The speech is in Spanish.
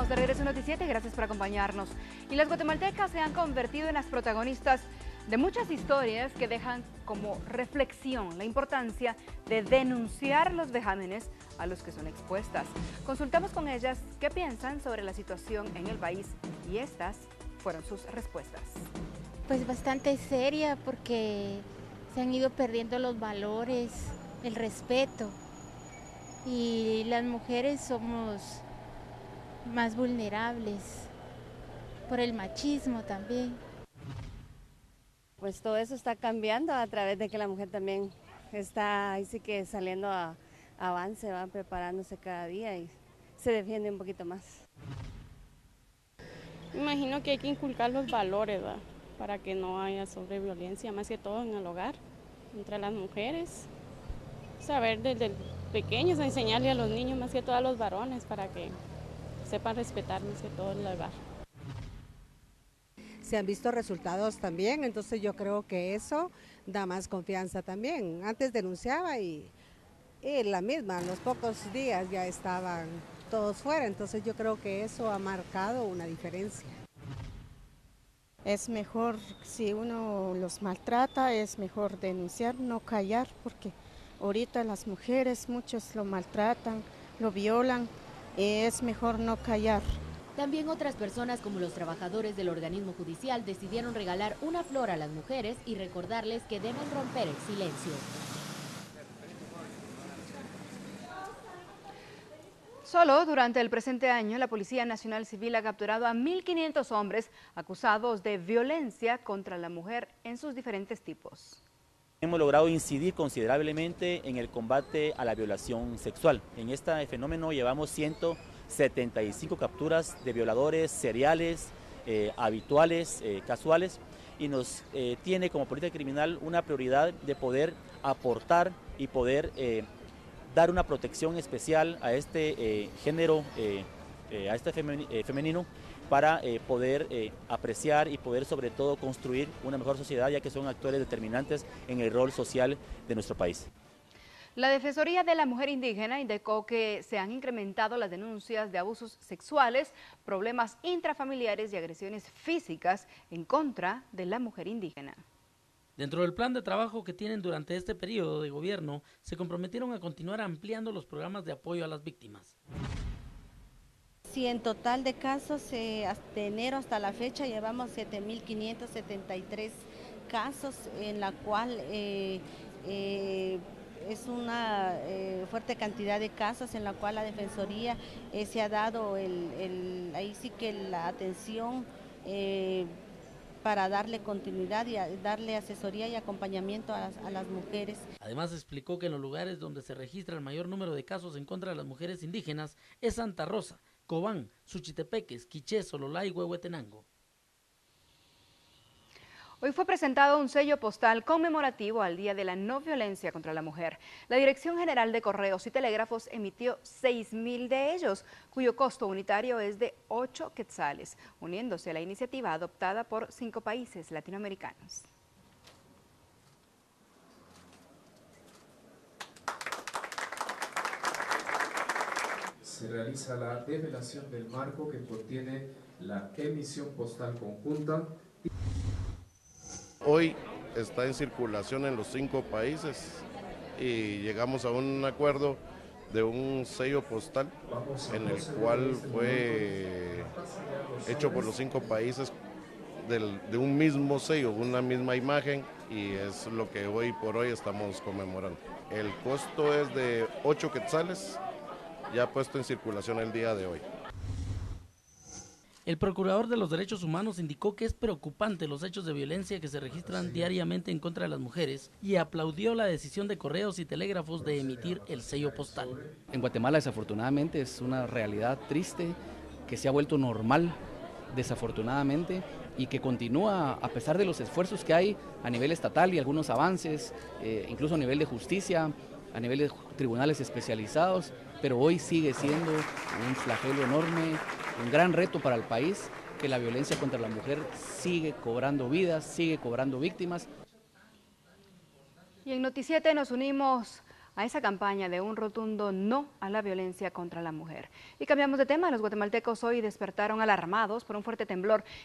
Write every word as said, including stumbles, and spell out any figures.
Estamos de regreso en Noticiete, gracias por acompañarnos. Y las guatemaltecas se han convertido en las protagonistas de muchas historias que dejan como reflexión la importancia de denunciar los vejámenes a los que son expuestas. Consultamos con ellas qué piensan sobre la situación en el país y estas fueron sus respuestas. Pues bastante seria porque se han ido perdiendo los valores, el respeto y las mujeres somos más vulnerables por el machismo también. Pues todo eso está cambiando a través de que la mujer también está ahí sí que saliendo a, a avance, va preparándose cada día y se defiende un poquito más. Me imagino que hay que inculcar los valores, ¿verdad? Para que no haya sobreviolencia, más que todo en el hogar, entre las mujeres. Saber desde pequeños, enseñarle a los niños, más que todo a los varones, para que sepan respetar más que todo el hogar. Se han visto resultados también, entonces yo creo que eso da más confianza también. Antes denunciaba y, y la misma, en los pocos días ya estaban todos fuera, entonces yo creo que eso ha marcado una diferencia. Es mejor, si uno los maltrata, es mejor denunciar, no callar, porque ahorita las mujeres, muchos lo maltratan, lo violan, es mejor no callar. También otras personas como los trabajadores del organismo judicial decidieron regalar una flor a las mujeres y recordarles que deben romper el silencio. Solo durante el presente año, la Policía Nacional Civil ha capturado a mil quinientos hombres acusados de violencia contra la mujer en sus diferentes tipos. Hemos logrado incidir considerablemente en el combate a la violación sexual. En este fenómeno llevamos ciento setenta y cinco capturas de violadores seriales, eh, habituales, eh, casuales, y nos eh, tiene como política criminal una prioridad de poder aportar y poder eh, dar una protección especial a este eh, género, eh, eh, a este femenino, para eh, poder eh, apreciar y poder sobre todo construir una mejor sociedad, ya que son actores determinantes en el rol social de nuestro país. La Defensoría de la Mujer Indígena indicó que se han incrementado las denuncias de abusos sexuales, problemas intrafamiliares y agresiones físicas en contra de la mujer indígena. Dentro del plan de trabajo que tienen durante este periodo de gobierno, se comprometieron a continuar ampliando los programas de apoyo a las víctimas. Sí, en total de casos, eh, de enero hasta la fecha llevamos siete mil quinientos setenta y tres casos, en la cual eh, eh, es una eh, fuerte cantidad de casos en la cual la Defensoría eh, se ha dado el, el, ahí sí que la atención eh, para darle continuidad y a, darle asesoría y acompañamiento a las, a las mujeres. Además explicó que en los lugares donde se registra el mayor número de casos en contra de las mujeres indígenas es Santa Rosa, Cobán, Suchitepeques, Quiché, Sololá y Huehuetenango. Hoy fue presentado un sello postal conmemorativo al Día de la No Violencia contra la Mujer. La Dirección General de Correos y Telégrafos emitió seis mil de ellos, cuyo costo unitario es de ocho quetzales, uniéndose a la iniciativa adoptada por cinco países latinoamericanos. Se realiza la develación del marco que contiene la emisión postal conjunta. Hoy está en circulación en los cinco países y llegamos a un acuerdo de un sello postal en el cual fue hecho por los cinco países del, de un mismo sello, una misma imagen, y es lo que hoy por hoy estamos conmemorando. El costo es de ocho quetzales, ya puesto en circulación el día de hoy. El Procurador de los Derechos Humanos indicó que es preocupante los hechos de violencia que se registran diariamente en contra de las mujeres y aplaudió la decisión de Correos y Telégrafos de emitir el sello postal. En Guatemala desafortunadamente es una realidad triste que se ha vuelto normal, desafortunadamente, y que continúa a pesar de los esfuerzos que hay a nivel estatal y algunos avances, eh, incluso a nivel de justicia, a nivel de tribunales especializados, pero hoy sigue siendo un flagelo enorme, un gran reto para el país, que la violencia contra la mujer sigue cobrando vidas, sigue cobrando víctimas. Y en Noticiete nos unimos a esa campaña de un rotundo no a la violencia contra la mujer. Y cambiamos de tema, los guatemaltecos hoy despertaron alarmados por un fuerte temblor